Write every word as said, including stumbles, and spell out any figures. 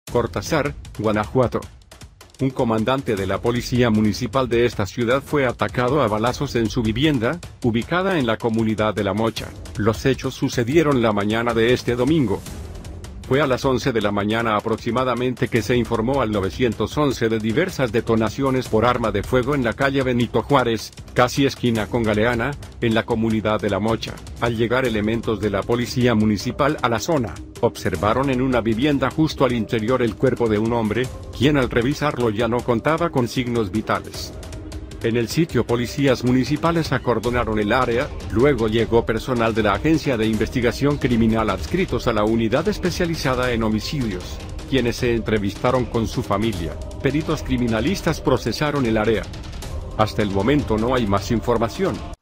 Cortázar, Guanajuato. Un comandante de la policía municipal de esta ciudad fue atacado a balazos en su vivienda, ubicada en la comunidad de La Mocha. Los hechos sucedieron la mañana de este domingo. Fue a las once de la mañana aproximadamente que se informó al nueve once de diversas detonaciones por arma de fuego en la calle Benito Juárez, casi esquina con Galeana, en la comunidad de La Mocha. Al llegar elementos de la policía municipal a la zona, observaron en una vivienda justo al interior el cuerpo de un hombre, quien al revisarlo ya no contaba con signos vitales. En el sitio policías municipales acordonaron el área, luego llegó personal de la Agencia de Investigación Criminal adscritos a la Unidad Especializada en Homicidios, quienes se entrevistaron con su familia. Peritos criminalistas procesaron el área. Hasta el momento no hay más información.